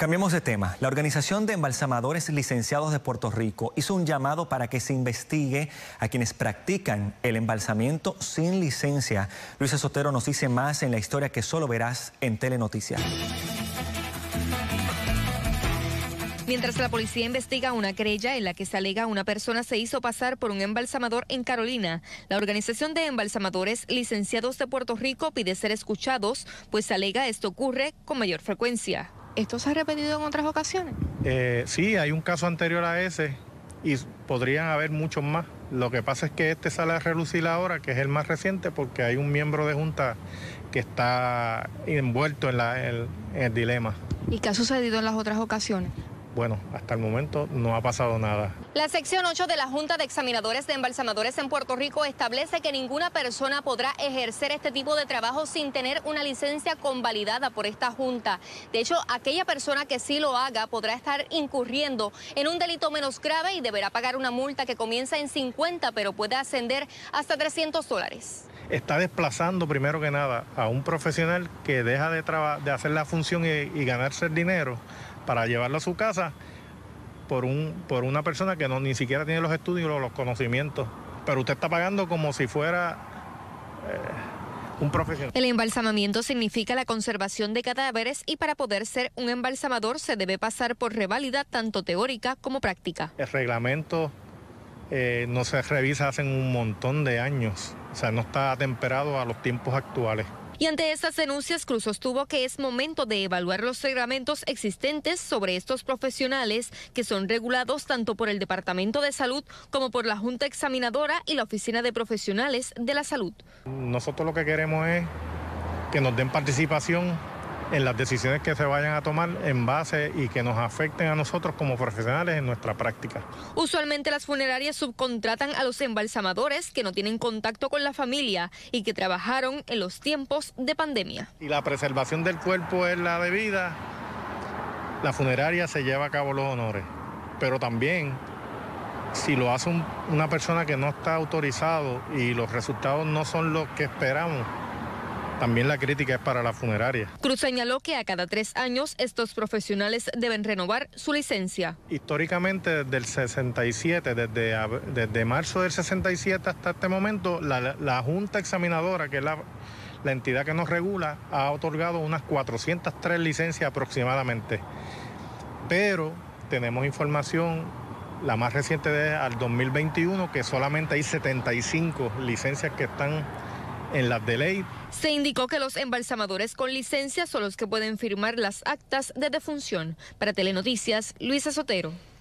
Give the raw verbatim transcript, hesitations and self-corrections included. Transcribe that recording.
Cambiemos de tema. La Organización de Embalsamadores Licenciados de Puerto Rico hizo un llamado para que se investigue a quienes practican el embalsamiento sin licencia. Luisa Sotero nos dice más en la historia que solo verás en Telenoticias. Mientras la policía investiga una querella en la que se alega una persona se hizo pasar por un embalsamador en Carolina, la Organización de Embalsamadores Licenciados de Puerto Rico pide ser escuchados, pues alega esto ocurre con mayor frecuencia. ¿Esto se ha repetido en otras ocasiones? Eh, sí, hay un caso anterior a ese y podrían haber muchos más. Lo que pasa es que este sale a relucir ahora, que es el más reciente, porque hay un miembro de junta que está envuelto en, la, en, en el dilema. ¿Y qué ha sucedido en las otras ocasiones? Bueno, hasta el momento no ha pasado nada. La sección ocho de la Junta de Examinadores de Embalsamadores en Puerto Rico establece que ninguna persona podrá ejercer este tipo de trabajo sin tener una licencia convalidada por esta Junta. De hecho, aquella persona que sí lo haga podrá estar incurriendo en un delito menos grave y deberá pagar una multa que comienza en cincuenta, pero puede ascender hasta trescientos dólares. Está desplazando, primero que nada, a un profesional que deja de, de hacer la función y, y ganarse el dinero para llevarlo a su casa por, un, por una persona que no, ni siquiera tiene los estudios o los conocimientos. Pero usted está pagando como si fuera eh, un profesional. El embalsamamiento significa la conservación de cadáveres y para poder ser un embalsamador se debe pasar por reválida tanto teórica como práctica. El reglamento eh, no se revisa hace un montón de años, o sea, no está atemperado a los tiempos actuales. Y ante estas denuncias, Cruz sostuvo que es momento de evaluar los reglamentos existentes sobre estos profesionales que son regulados tanto por el Departamento de Salud como por la Junta Examinadora y la Oficina de Profesionales de la Salud. Nosotros lo que queremos es que nos den participación en las decisiones que se vayan a tomar en base y que nos afecten a nosotros como profesionales en nuestra práctica. Usualmente las funerarias subcontratan a los embalsamadores que no tienen contacto con la familia y que trabajaron en los tiempos de pandemia. Y la preservación del cuerpo es la debida, la funeraria se lleva a cabo los honores, pero también si lo hace un, una persona que no está autorizado y los resultados no son los que esperamos, también la crítica es para la funeraria. Cruz señaló que a cada tres años estos profesionales deben renovar su licencia. Históricamente desde el sesenta y siete, desde, desde marzo del sesenta y siete hasta este momento, la, la Junta Examinadora, que es la, la entidad que nos regula, ha otorgado unas cuatrocientas tres licencias aproximadamente. Pero tenemos información, la más reciente de al dos mil veintiuno, que solamente hay setenta y cinco licencias que están en las de ley. Se indicó que los embalsamadores con licencia son los que pueden firmar las actas de defunción. Para Telenoticias, Luisa Sotero.